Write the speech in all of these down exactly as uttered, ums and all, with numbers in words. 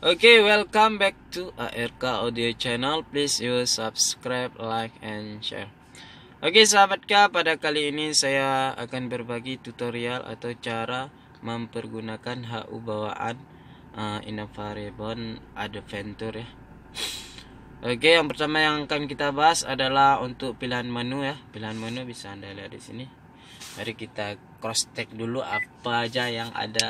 Okay, welcome back to A R K Audio Channel. Please you subscribe, like, and share. Oke, okay, sahabat K, pada kali ini saya akan berbagi tutorial atau cara mempergunakan H U bawaan uh, Innova Reborn Adventure ya. Oke, okay, yang pertama yang akan kita bahas adalah untuk pilihan menu ya. Pilihan menu bisa Anda lihat di sini. Mari kita cross check dulu apa aja yang ada,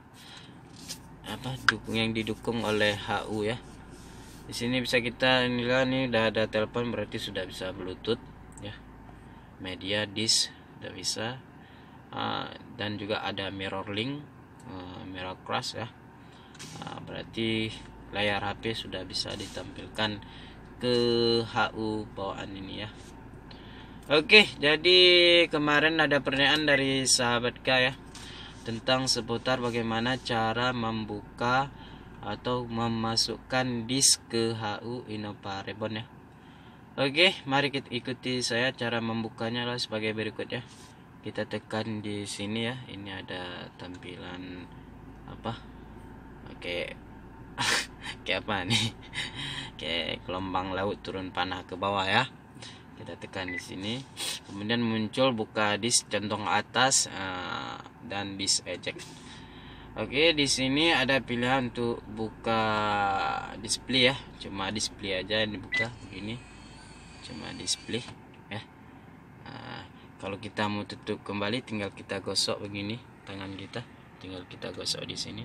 apa dukung yang didukung oleh H U ya. Di sini bisa kita nilai nih, udah ada telepon berarti sudah bisa Bluetooth ya. Media disk sudah bisa, uh, dan juga ada mirror link, uh, mirror cross ya. Uh, berarti layar H P sudah bisa ditampilkan ke H U bawaan ini ya. Oke, jadi kemarin ada pertanyaan dari sahabat K ya, tentang seputar bagaimana cara membuka atau memasukkan disk ke H U Innova Reborn ya. Oke, mari kita ikuti saya cara membukanya lah sebagai berikut ya. Kita tekan di sini ya. Ini ada tampilan apa? Oke. Kayak apa nih? Kayak gelombang laut turun panah ke bawah ya. Kita tekan di sini, kemudian muncul buka disk centong atas uh, dan disk eject. Oke, di sini ada pilihan untuk buka display ya, cuma display aja yang dibuka begini, cuma display ya. Uh, kalau kita mau tutup kembali, tinggal kita gosok begini tangan kita, tinggal kita gosok di sini,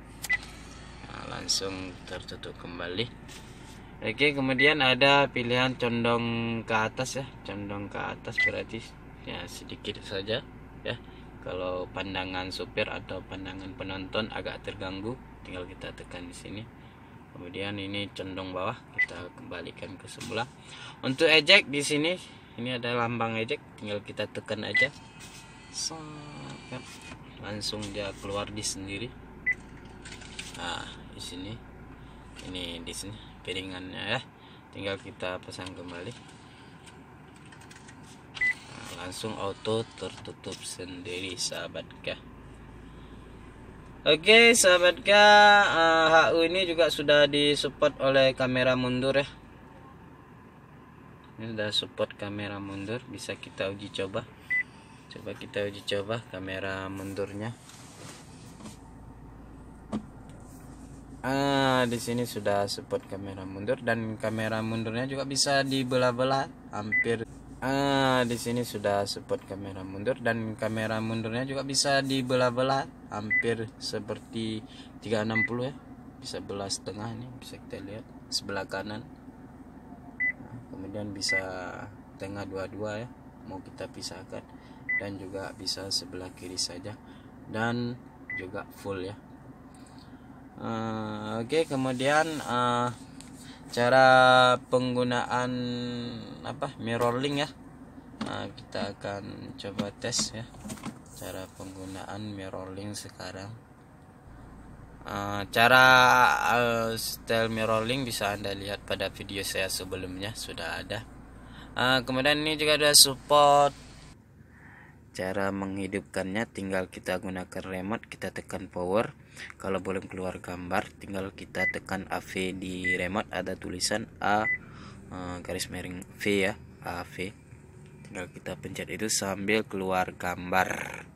nah, langsung tertutup kembali. Oke, kemudian ada pilihan condong ke atas ya. Condong ke atas berarti ya sedikit saja ya. Kalau pandangan supir atau pandangan penonton agak terganggu, tinggal kita tekan di sini. Kemudian ini condong bawah, kita kembalikan ke sebelah. Untuk eject di sini, ini ada lambang eject, tinggal kita tekan aja. Langsung dia keluar di sendiri. Nah, di sini. Ini di sini piringannya ya, tinggal kita pasang kembali, nah, langsung auto tertutup sendiri sahabat K. Oke sahabat K, uh, H U ini juga sudah disupport oleh kamera mundur ya. Ini sudah support kamera mundur, bisa kita uji coba. Coba kita uji coba kamera mundurnya. Ah, di sini sudah support kamera mundur, dan kamera mundurnya juga bisa dibelah-belah hampir. Ah, di sini sudah support kamera mundur, dan kamera mundurnya juga bisa dibelah-belah hampir seperti tiga enam puluh ya. Bisa belah setengah nih, bisa kita lihat sebelah kanan. Nah, kemudian bisa tengah dua-dua ya, mau kita pisahkan, dan juga bisa sebelah kiri saja, dan juga full ya. Uh, Oke, okay, kemudian uh, cara penggunaan apa mirror link ya. Uh, kita akan coba tes ya cara penggunaan mirror link sekarang. Uh, cara uh, style mirror link bisa Anda lihat pada video saya sebelumnya, sudah ada. Uh, kemudian ini juga ada support. Cara menghidupkannya tinggal kita gunakan remote, kita tekan power. Kalau belum keluar gambar, tinggal kita tekan A V di remote, ada tulisan A uh, garis miring V ya, A V. Tinggal kita pencet itu sambil keluar gambar.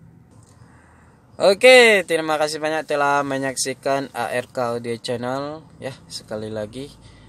Oke, terima kasih banyak telah menyaksikan A R K Audio Channel ya. Sekali lagi